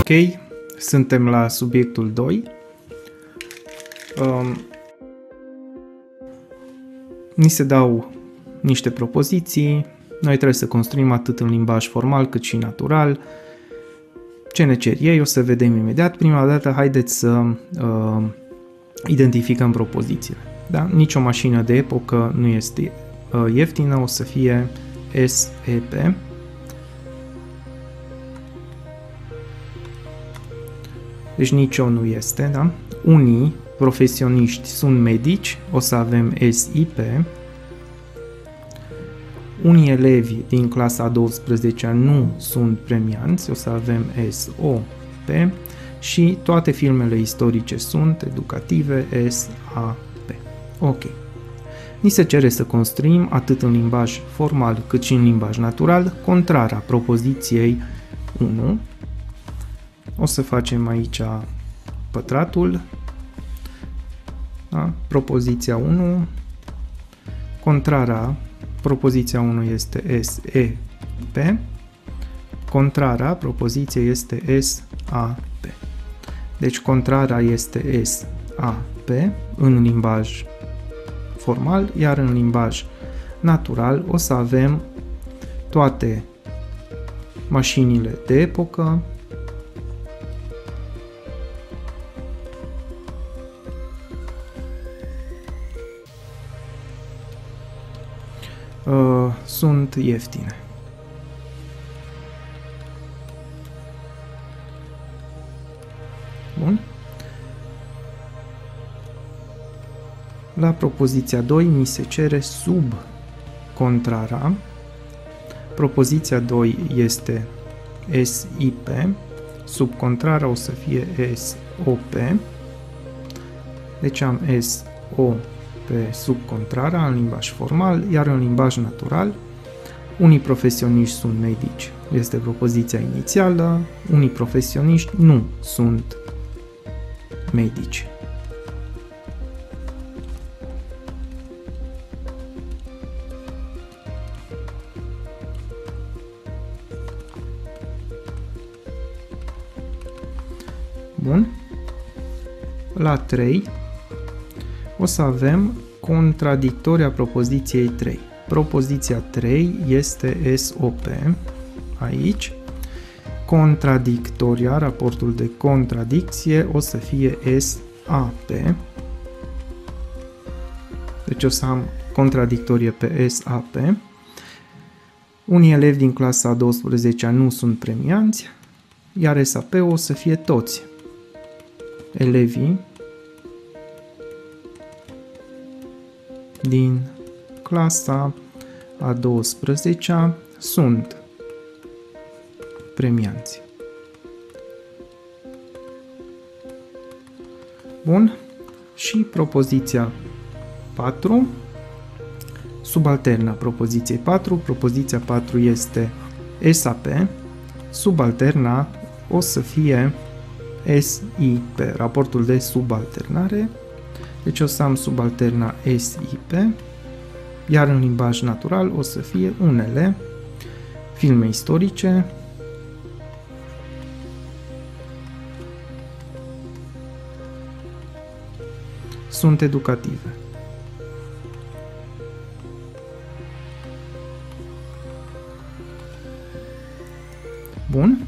Ok, suntem la subiectul 2. Ni se dau niște propoziții, noi trebuie să construim atât în limbaj formal cât și natural. Ce ne cer ei, o să vedem imediat. Prima dată, haideți să identificăm propozițiile. Da? Nici o mașină de epocă nu este ieftină, o să fie SEP. Deci nicio nu este, da? Unii profesioniști sunt medici, o să avem SIP. Unii elevi din clasa a 12-a nu sunt premianți, o să avem SOP. Și toate filmele istorice sunt educative, SAP. Ok. Ni se cere să construim atât în limbaj formal cât și în limbaj natural, contrara propoziției 1. O să facem aici pătratul. Da? Propoziția 1. Contrara, propoziția 1 este SEP. Contrara propoziției este SAP. Deci contrara este SAP în limbaj formal, iar în limbaj natural o să avem toate mașinile de epocă, sunt ieftine. Bun. La propoziția 2 mi se cere sub contrara. Propoziția 2 este SIP. Sub contrara o să fie SOP. Deci am SOP sub contrara în limbaj formal, iar în limbaj natural unii profesioniști sunt medici. Este propoziția inițială. Unii profesioniști nu sunt medici. Bun. La 3 o să avem contradictoria propoziției 3. Propoziția 3 este SOP aici. Contradictoria, raportul de contradicție, o să fie SAP. Deci o să am contradictorie pe SAP. Unii elevi din clasa a 12-a nu sunt premianți, iar SAP o să fie toți elevii din clasa a 12-a sunt premianți. Bun. Și propoziția 4, subalterna propoziției 4. Propoziția 4 este SAP. Subalterna o să fie SIP, raportul de subalternare. Deci o să am subalterna SIP, iar în limbaj natural o să fie unele filme istorice sunt educative. Bun.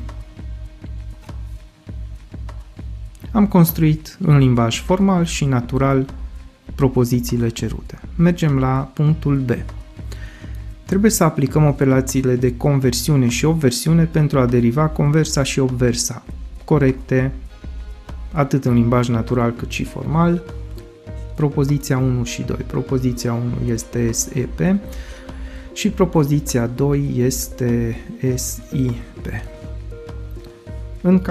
Am construit în limbaj formal și natural propozițiile cerute. Mergem la punctul B. Trebuie să aplicăm operațiile de conversiune și obversiune pentru a deriva conversa și obversa corecte, atât în limbaj natural cât și formal. Propoziția 1 și 2. Propoziția 1 este SEP și propoziția 2 este SIP. În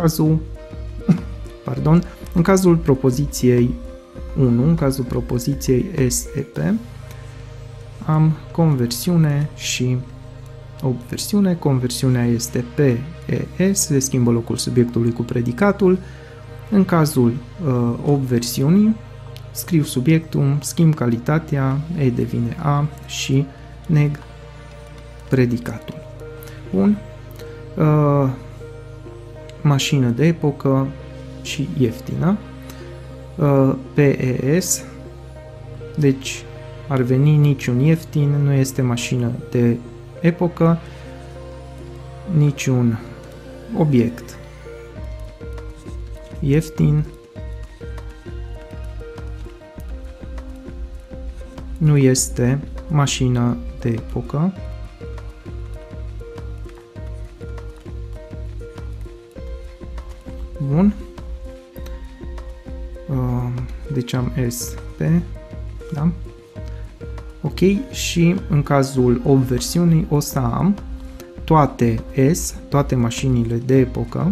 cazul propoziției 1, în cazul propoziției SEP, am conversiune și obversiune. Conversiunea este PES, se schimbă locul subiectului cu predicatul. În cazul obversiunii, scriu subiectul, schimb calitatea, E devine A și neg predicatul. Bun. mașină de epocă și ieftină. PES, deci ar veni niciun ieftin, nu este mașină de epocă, niciun obiect ieftin nu este mașină de epocă. Bun. Deci am SP, da? Ok, și în cazul 8 versiunii o să am toate S, toate mașinile de epocă,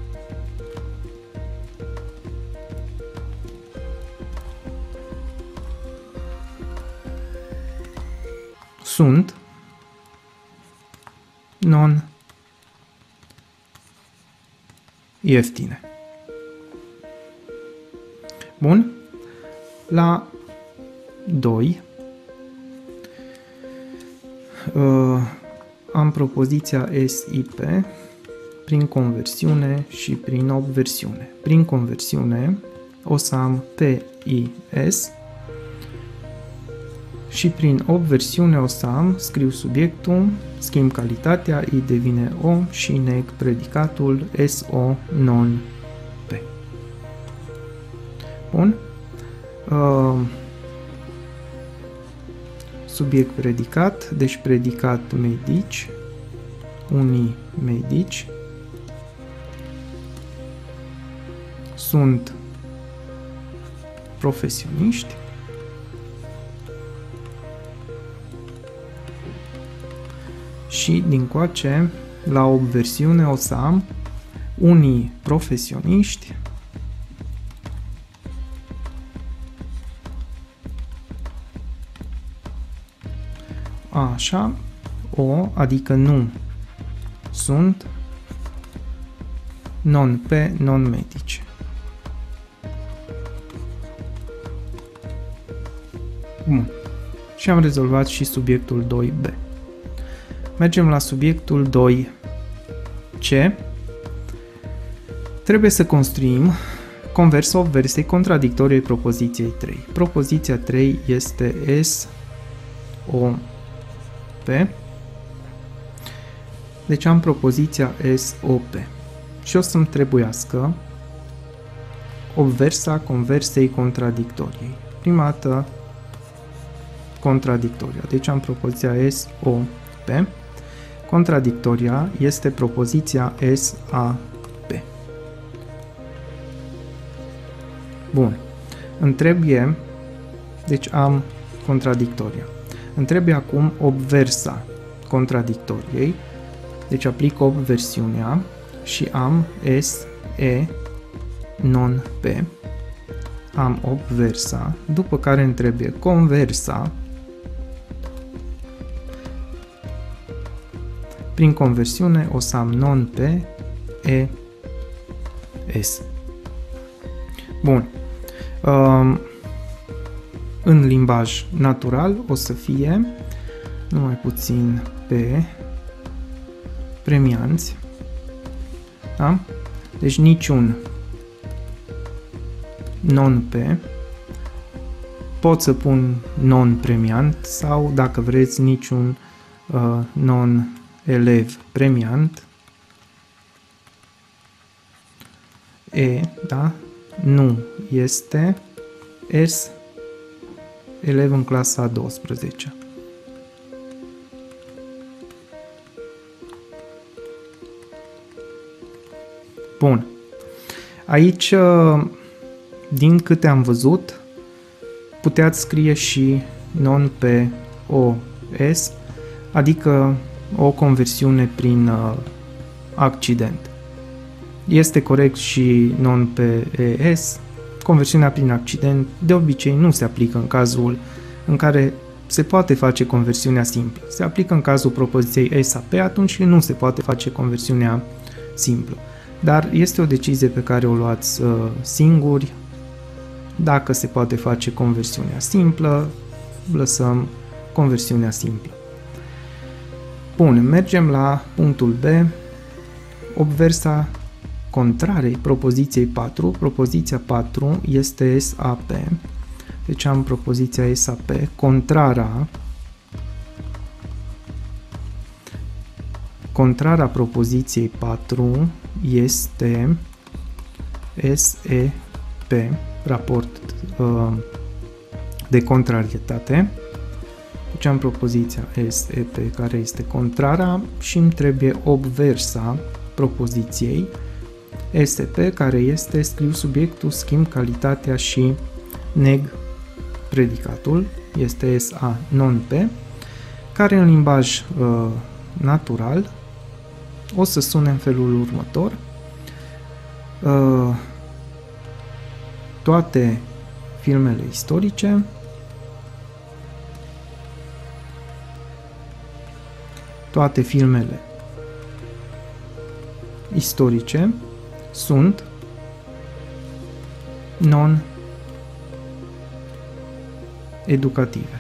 sunt non-ieftine. Bun. La 2 am propoziția SIP prin conversiune și prin 8 versiune. Prin conversiune o să am PIS și prin 8 versiune o să am, scriu subiectul, schimb calitatea, I devine O și neg predicatul SO non-P. Bun. Subiect predicat, deci predicat medici, unii medici, sunt profesioniști, și dincoace la o versiune o să am unii profesioniști așa, o, adică nu sunt non-P, non-medici. Bun. Și am rezolvat și subiectul 2B. Mergem la subiectul 2C. Trebuie să construim conversa versei contradictorii propoziției 3. Propoziția 3 este SOP. Deci am propoziția SOP. Și o să-mi trebuiască obversa conversei contradictoriei. Prima dată contradictoria. Deci am propoziția SOP. Contradictoria este propoziția SAP. Bun. Îmi trebuie, deci am contradictoria. Îmi trebuie acum obversa contradictoriei. Deci aplic obversiunea și am SE non-P. Am obversa, după care îmi trebuie conversa. Prin conversiune o să am non-P, E, S. Bun. În limbaj natural o să fie numai puțin pe premianți. Da? Deci niciun non-P. Pot să pun non-premiant sau, dacă vreți, niciun non-elev premiant. E, da? Nu este. S, elev în clasa a 12. Bun. Aici, din câte am văzut, puteați scrie și non-POS, adică o conversiune prin accident. Este corect și non-PES. Conversiunea prin accident de obicei nu se aplică în cazul în care se poate face conversiunea simplă. Se aplică în cazul propoziției SAP atunci când nu se poate face conversiunea simplă. Dar este o decizie pe care o luați singuri. Dacă se poate face conversiunea simplă, lăsăm conversiunea simplă. Bun, mergem la punctul B. Obversa contrarei propoziției 4. Propoziția 4 este SAP. Deci am propoziția SAP. Contrara propoziției 4 este SEP, raport de contrarietate. Deci am propoziția SEP care este contrara și îmi trebuie obversa propoziției SEP care este scriu subiectul, schimb calitatea și neg predicatul, este SA non-P, care în limbaj natural o să sune în felul următor. Toate filmele istorice sunt non-educative.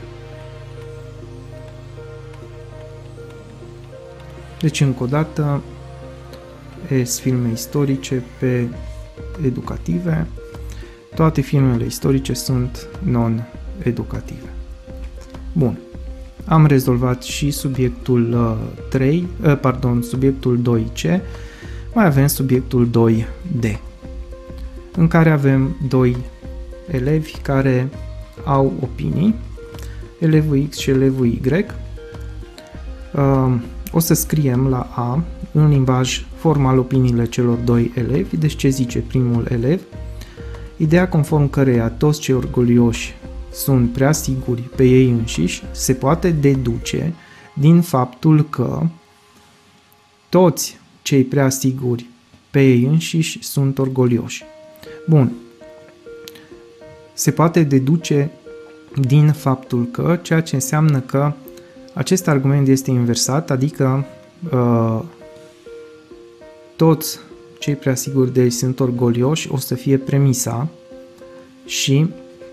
Deci, încă o dată, filme istorice pe educative. Toate filmele istorice sunt non-educative. Bun. Am rezolvat și subiectul subiectul 2C. Mai avem subiectul 2D, în care avem doi elevi care au opinii, elevul X și elevul Y. O să scriem la A, în limbaj formal, opiniile celor doi elevi. Deci ce zice primul elev? Ideea conform căreia toți cei orgolioși sunt prea siguri pe ei înșiși se poate deduce din faptul că toți cei prea siguri pe ei înșiși sunt orgolioși. Bun. Se poate deduce din faptul că, ceea ce înseamnă că acest argument este inversat, adică toți cei prea siguri de ei sunt orgolioși, o să fie premisa și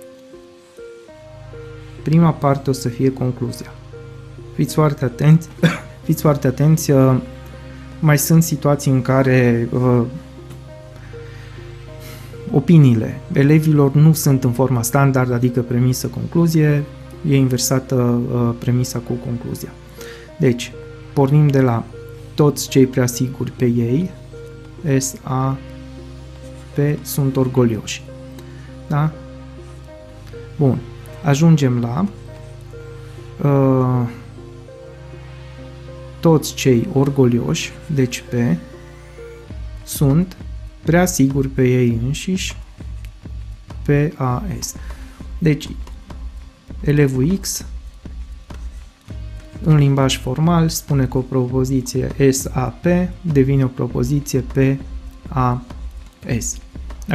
prima parte o să fie concluzia. Fiți foarte atenți, mai sunt situații în care opiniile elevilor nu sunt în forma standard, adică premisă-concluzie, e inversată premisa cu concluzia. Deci, pornim de la toți cei prea siguri pe ei, SAP sunt orgolioși. Da? Bun. Ajungem la toți cei orgolioși, deci P, sunt prea siguri pe ei înșiși, PAS. Deci, elevul X, în limbaj formal, spune că o propoziție SAP devine o propoziție PAS.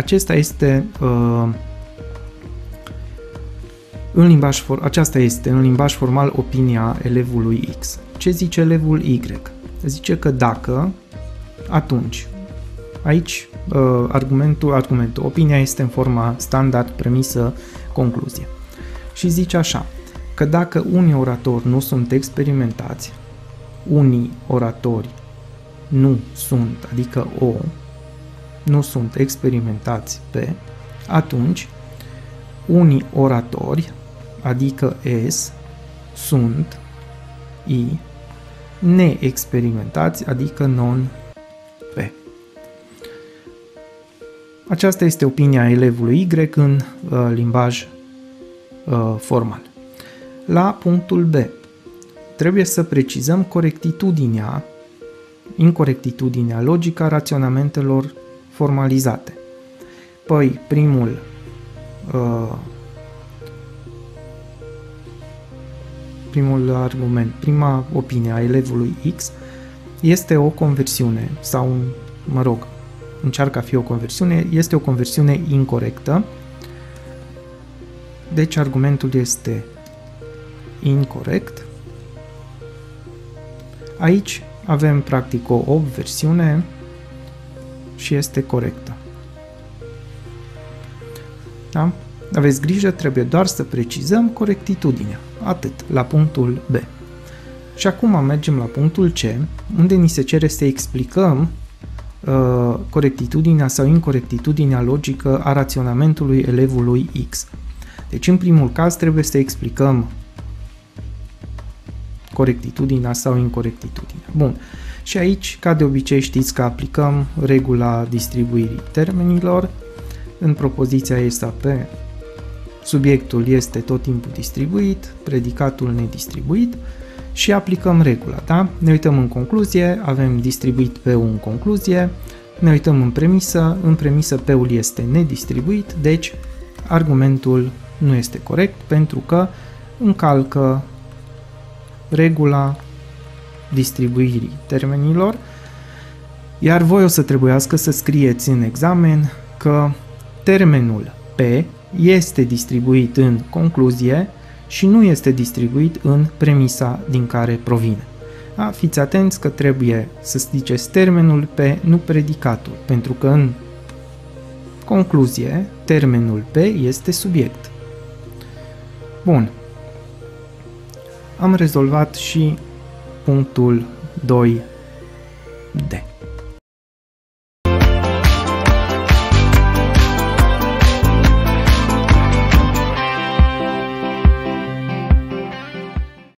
Aceasta este în limbaj formal opinia elevului X. Ce zice elevul Y? Zice că dacă, atunci, aici argumentul, opinia este în forma standard, premisă, concluzie. Și zice așa, că dacă unii oratori nu sunt experimentați, unii oratori nu sunt, adică O, nu sunt experimentați pe, atunci unii oratori, adică S, sunt I, neexperimentați, adică non-P. Aceasta este opinia elevului Y în limbaj formal. La punctul B, trebuie să precizăm incorectitudinea logică a raționamentelor formalizate. Păi, primul argument, prima opinie a elevului X este o conversiune sau, încearcă a fi o conversiune, este o conversiune incorectă. Deci argumentul este incorect. Aici avem practic o obversiune și este corectă. Da? Aveți grijă, trebuie doar să precizăm corectitudinea. Atât, la punctul B. Și acum mergem la punctul C, unde ni se cere să explicăm corectitudinea sau incorectitudinea logică a raționamentului elevului X. Deci, în primul caz, trebuie să explicăm corectitudinea sau incorectitudinea. Bun. Și aici, ca de obicei, știți că aplicăm regula distribuirii termenilor. În propoziția SAP, subiectul este tot timpul distribuit, predicatul nedistribuit și aplicăm regula. Da? Ne uităm în concluzie, avem distribuit P-ul în concluzie, ne uităm în premisă P-ul este nedistribuit, deci argumentul nu este corect pentru că încalcă regula distribuirii termenilor, iar voi o să trebuiască să scrieți în examen că termenul P este distribuit în concluzie și nu este distribuit în premisa din care provine. Da? Fiți atenți că trebuie să ziceți termenul P, nu predicatul, pentru că în concluzie termenul P este subiect. Bun. Am rezolvat și punctul 2D.